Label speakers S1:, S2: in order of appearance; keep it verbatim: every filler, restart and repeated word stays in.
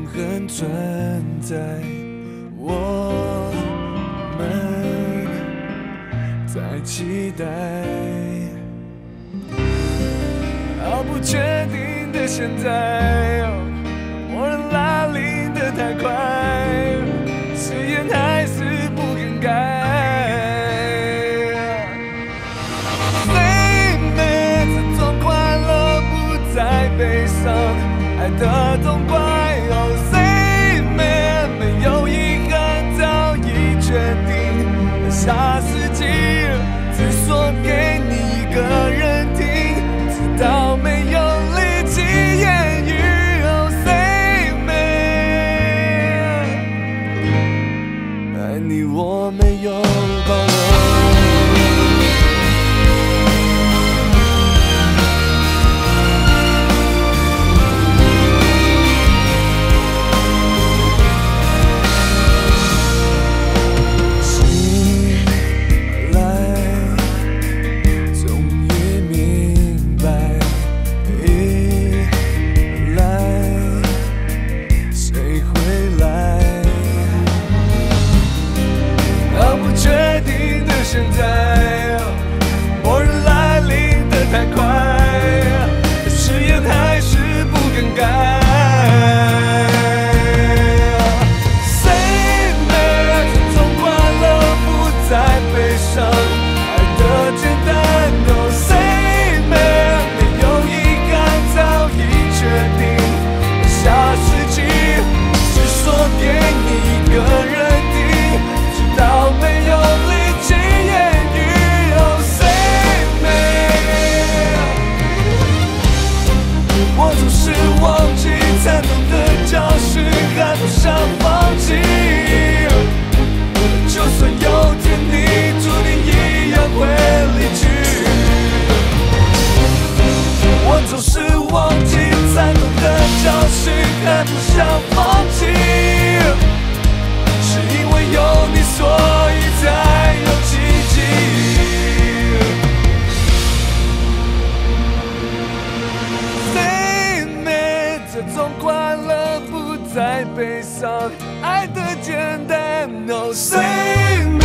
S1: 恒存在。我们在期待，好不确定的现在，默认拉铃的太快，誓言还是不更改。最美这种快乐不再悲伤，爱的痛快哦，最美没有遗憾，早已决定。下世纪只说给你一个人听，直到没有力气言语哦，最美。爱你我没有保留。现在，默认来临的太快，誓言还是不更改。谁没这种快乐不再悲伤，爱的简单有谁没没有遗憾，早已决定。下世纪只说给你一个人听，直到没有力。我总是忘记惨痛的教训，还不想放弃。就算有天你注定一样会离去，我总是忘记惨痛的教训，还不想放弃。是因为有你，所以才有奇迹。这种快乐不再悲伤，爱的简单，no say。